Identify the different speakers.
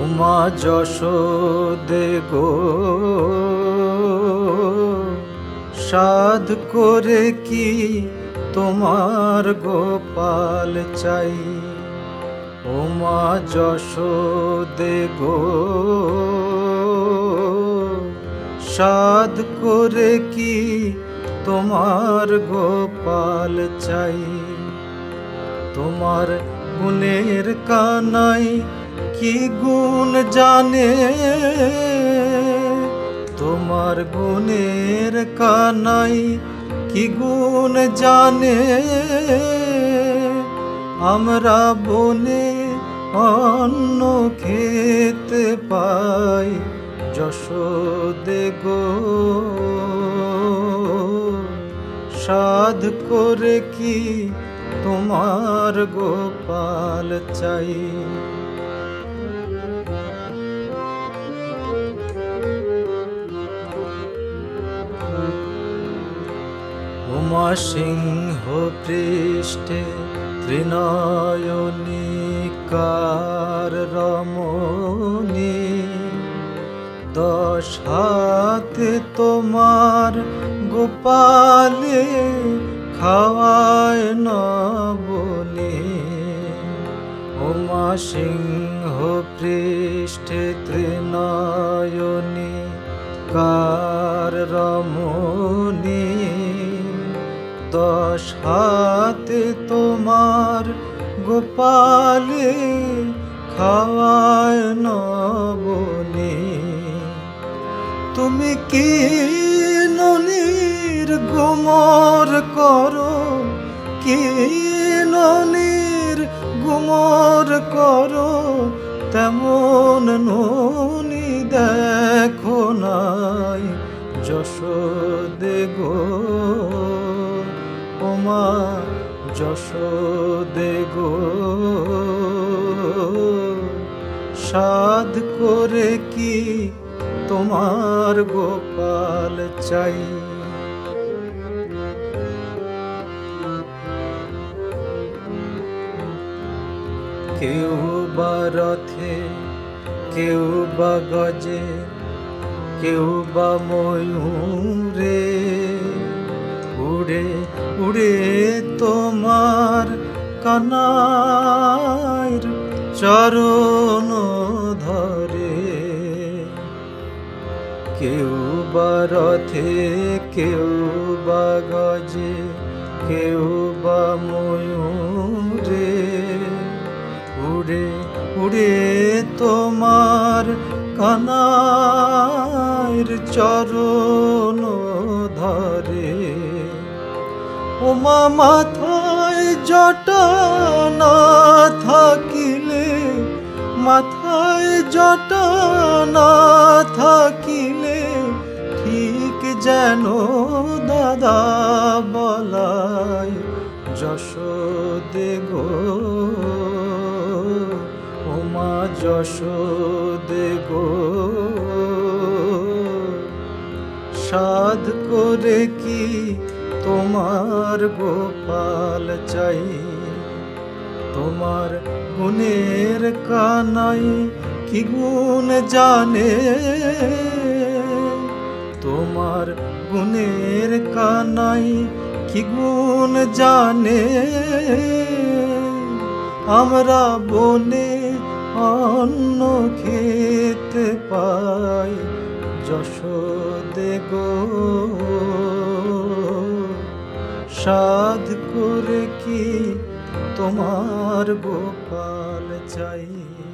Speaker 1: মা যশোদে গো, সাধ করে কি তোমার গোপাল চাই। ও মা যশোদে গো, সাধ করে কি তোমার গোপাল চাই। তোমার গুণের কানাই কি গুণ জানে, তোমার গুণের কানাই কি গুণ জানে। আমরা বনে অন্ন খেতে পাই যশোদে গো, সাধ করে কি তোমার গোপাল চাই। উমা সিংহ পৃষ্ঠে ত্রিনয়নী কার রমণী, 10 হাতে তোমার গোপালে খাওয়ায় না বলি। উমা সিংহ পৃষ্ঠে ত্রিনয়নী কার রমণী, 10 হাতে তোমার গোপালে খাওয়ায় না বলি। তুমি কি ননির গুমর করো, কি ননির গুমর করো, তেমন ননি দেখো নাই যশোদে গো। ও মা যশোদে গো, সাধ করে কি তোমার গোপাল চাই। কেউ বা রথে, কেউ বা গজে, কেউ বা ময়ূরে, উড়ে উড়ে তোমার কানাইর চরণ ধরে। কেউ বা রথে, কেউ বা গজে, কেউ বা ময়ূরে, উড়ে উড়ে তোমার কানাইর চরণ ধরে। ওমা মাথায় জটা না থাকিলে, মাথায় জটা না থাকিলে, ঠিক যেন দাদা বলাই যশোদে গো। ওমা যশোদে গো, সাধ করে কি তোমার গোপাল চাই। তোমার গুণের কানাই কি গুণ জানে, তোমার গুণের কানাই কি গুণ জানে। আমরা বনে অন্ন খেতে পাই যশোদে গো, সাধ করে কি তোমার গোপাল চাই।